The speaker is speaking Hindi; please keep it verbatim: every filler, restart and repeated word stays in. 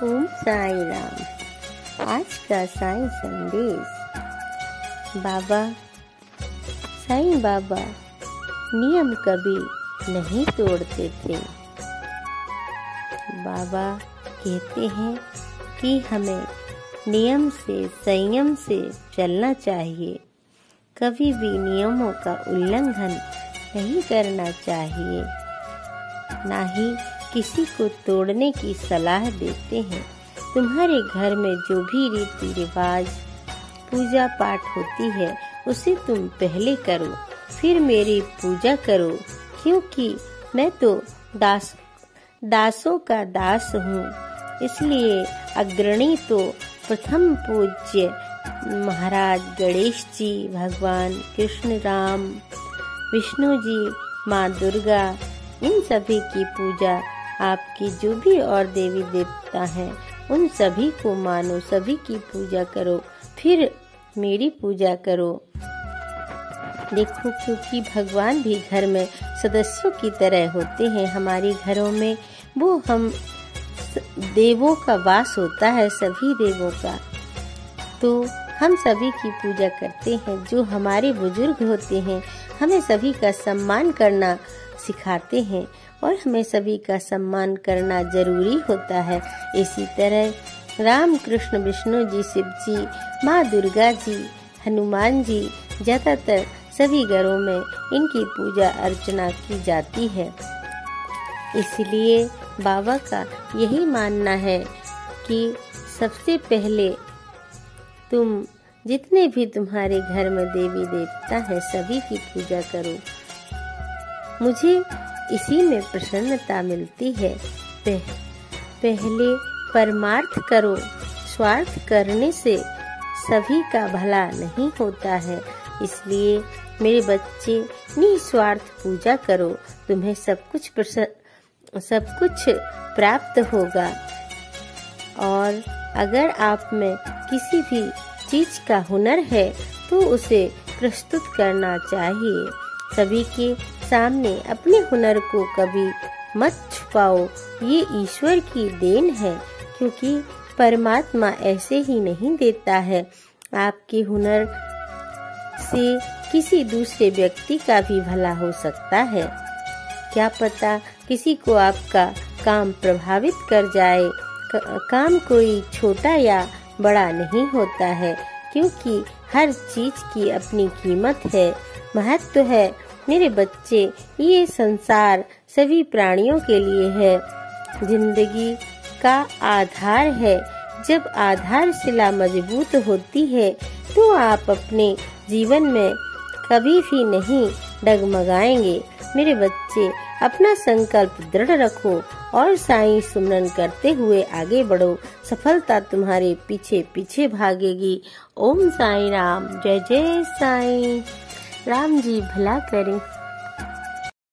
ओम साई राम। आज का साई संदेश। बाबा साईं बाबा नियम कभी नहीं तोड़ते थे। बाबा कहते हैं कि हमें नियम से संयम से चलना चाहिए। कभी भी नियमों का उल्लंघन नहीं करना चाहिए, ना ही किसी को तोड़ने की सलाह देते हैं। तुम्हारे घर में जो भी रीति रिवाज पूजा पाठ होती है उसे तुम पहले करो, फिर मेरी पूजा करो, क्योंकि मैं तो दास दासों का दास हूँ। इसलिए अग्रणी तो प्रथम पूज्य महाराज गणेश जी, भगवान कृष्ण, राम, विष्णु जी, माँ दुर्गा, इन सभी की पूजा, आपकी जो भी और देवी देवता हैं उन सभी को मानो, सभी की पूजा करो, फिर मेरी पूजा करो। देखो, क्योंकि भगवान भी घर में सदस्यों की तरह होते हैं। हमारे घरों में वो हम देवों का वास होता है, सभी देवों का, तो हम सभी की पूजा करते हैं। जो हमारे बुजुर्ग होते हैं हमें सभी का सम्मान करना सिखाते हैं और हमें सभी का सम्मान करना जरूरी होता है। इसी तरह राम, कृष्ण, विष्णु जी, शिव जी, माँ दुर्गा जी, हनुमान जी, ज्यादातर सभी घरों में इनकी पूजा अर्चना की जाती है। इसलिए बाबा का यही मानना है कि सबसे पहले तुम जितने भी तुम्हारे घर में देवी देवता हैं सभी की पूजा करो। मुझे इसी में प्रसन्नता मिलती है। पह, पहले परमार्थ करो, स्वार्थ करने से सभी का भला नहीं होता है। इसलिए मेरे बच्चे निस्वार्थ पूजा करो, तुम्हें सब कुछ सब कुछ प्राप्त होगा। और अगर आप में किसी भी चीज का हुनर है तो उसे प्रस्तुत करना चाहिए। सभी के सामने अपने हुनर को कभी मत छुपाओ, ये ईश्वर की देन है, क्योंकि परमात्मा ऐसे ही नहीं देता है। आपके हुनर से किसी दूसरे व्यक्ति का भी भला हो सकता है। क्या पता किसी को आपका काम प्रभावित कर जाए। काम कोई छोटा या बड़ा नहीं होता है, क्योंकि हर चीज की अपनी कीमत है, महत्व है। मेरे बच्चे, ये संसार सभी प्राणियों के लिए है, जिंदगी का आधार है। जब आधारशिला मजबूत होती है तो आप अपने जीवन में कभी भी नहीं डगमगाएंगे। मेरे बच्चे, अपना संकल्प दृढ़ रखो और साईं सुमरन करते हुए आगे बढ़ो। सफलता तुम्हारे पीछे पीछे भागेगी। ओम साई राम। जय जय साईं। राम जी भला करें।